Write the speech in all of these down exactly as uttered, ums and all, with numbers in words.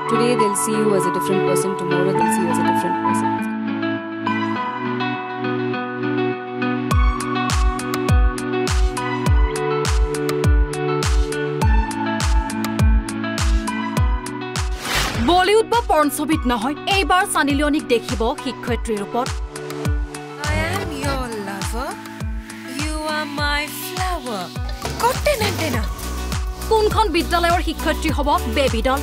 Today they'll see you as a different person, tomorrow they'll see you as a different person. Bollywood ba porn sobit nahoy eibar Sunny Leonek dekhibo শিক্ষয়িত্ৰী ৰূপত I am your lover. You are my flower. Kotte nantena. কোনখন বিদ্যালয়ৰ শিক্ষয়িত্ৰী হ'ব baby ডল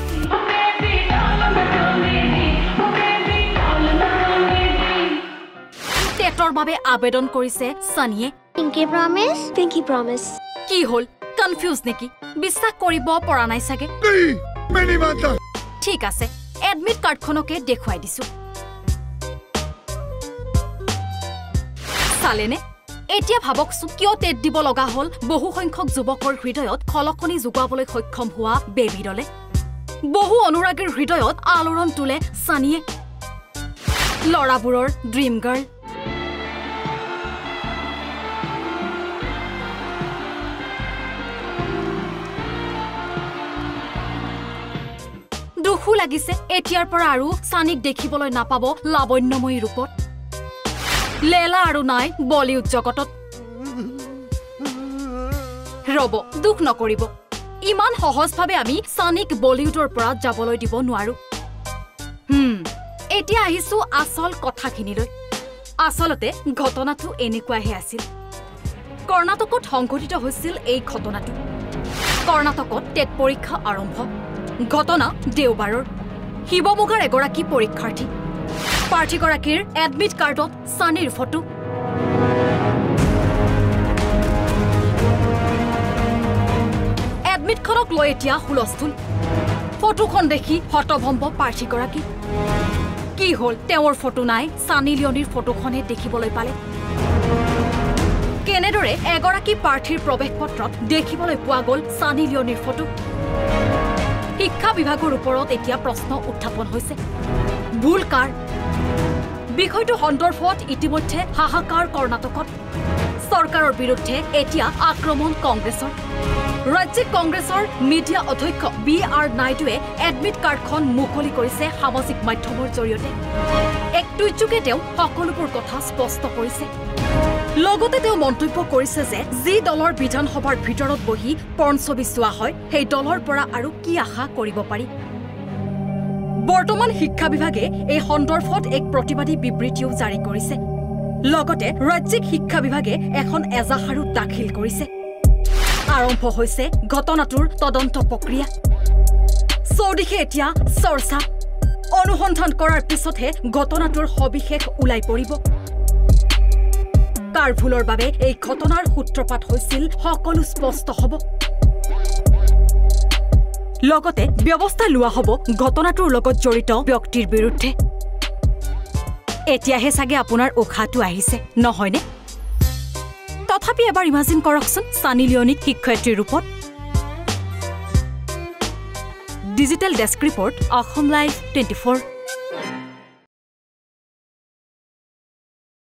টেটৰ বাবে আবেদন কৰিছে সানিয়ে Pinky promise. Pinky promise. কি হল কনফিউজ নেকি বিশ্বাস কৰিব পৰা নাই সাগে মেনি মাতা ঠিক আছে এডমিট কাৰ্ডখনকে দেখুৱাই দিছো সালেনে এতিয়া ভাবকছো কিয় টেট দিব লগা হল বহু সংখ্যক যুৱকৰ হৃদয়ত খলকনি যোগাবলৈ সক্ষম হোৱা বেবি ডলে বহু অনুৰাগীৰ হৃদয়ত আলোড়ন তুলে সানিয়ে লৰাবোৰৰ ড্ৰিম গাৰ্ল দুখু লাগিছে এতিয়াৰ পৰা আৰু সানিক দেখিবলৈ নাপাব লাবণ্যময়ী ৰূপত লেলা আৰু নাই বলিউড জগতত ৰব দুখ নকৰিব ইমান সহজভাৱে আমি সানিক বলিউডৰ পৰা যাবলৈ দিব নোৱাৰো হুম এতিয়া আহিছো আসল কথাখিনিলৈ আসলতে ঘটনাটো এনেকুৱাহে আছিল কৰ্ণাটকত সংঘটিত হৈছিল এই ঘটনাটো কৰ্ণাটকত টেট পৰীক্ষা আৰম্ভ ঘটনা দেওবাৰৰ শিৱমোগাৰ এগৰাকী পৰীক্ষাৰ্থী প্ৰাৰ্থীগৰাকীৰ এডমিট কাৰ্ডত সানিৰ ফটো এডমিটখনক লৈ এতিয়া হুলস্থুল ফটোখন দেখি হতভম্ব প্ৰাৰ্থীগৰাকী কি হল তেওঁৰ ফটো নাই সানি লিঅনিৰ ফটোখনে দেখিবলৈ পালে কেনেদৰে এগৰাকী প্ৰাৰ্থীৰ প্ৰৱেশ পত্ৰত দেখিবলৈ পোৱা গ'ল সানি লিঅনিৰ ফটো শিক্ষা বিভাগৰ ওপৰত এতিয়া প্ৰশ্ন উত্থাপন হৈছে ভুল কাৰ বিষয়টো সন্দৰ্ভত ইতিমধ্যে হাহাকাৰ কৰ্ণাটকত চৰকাৰৰ বিৰুদ্ধে এতিয়া আক্ৰমণ কংগ্ৰেছৰ ৰাজ্যিক কংগ্ৰেছৰ মিডিয়া অধ্যক্ষ বি আৰ নাইডুৱে এডমিট কাৰ্ডখন মুকলি কৰিছে সামাজিক মাধ্যমৰ জৰিয়তে এক টুইটযোগে তেওঁ সকলোবোৰ কথা স্পষ্ট কৰিছে লগতে তেওঁ মন্তব্য কৰিছে যে যি দলৰ বিধানসভাৰ ভিতৰত বহি পৰ্ণ ছবি চোৱা হয় সেই দলৰ পৰা আৰু কি আশা কৰিব পাৰি বৰ্তমান শিক্ষা বিভাগে এই সন্দৰ্ভত এক প্ৰতিবাদী বিবৃতিও জাৰি কৰিছে লগতে ৰাজ্যিক শিক্ষা বিভাগে এখন এজাহাৰো দাখিল কৰিছে আৰম্ভ হৈছে ঘটনাটোৰ তদন্ত প্ৰক্ৰিয়া সৌদিখে এতিয়া চৰ্চা অনুসন্ধান কৰাৰ পিছতহে ঘটনাটোৰ সবিশেষ ওলাই পৰিব কাৰ ভুলৰ বাবে এই ঘটনাৰ সূত্ৰপাত হৈছিল সকলো স্পষ্ট হ'ব লগতে ব্যৱস্থা লোৱা হ'ব ঘটনাটোৰ লগত জড়িত ব্যক্তিৰ বিৰুদ্ধে এতিয়াহে সাগে আপোনাৰ উখাটো আহিছে নহয়নে তথাপি এবাৰ ইমাজিন কৰকচোন সানি লিঅনিক শিক্ষয়িত্ৰী ৰূপত digital desk report Assam live twenty four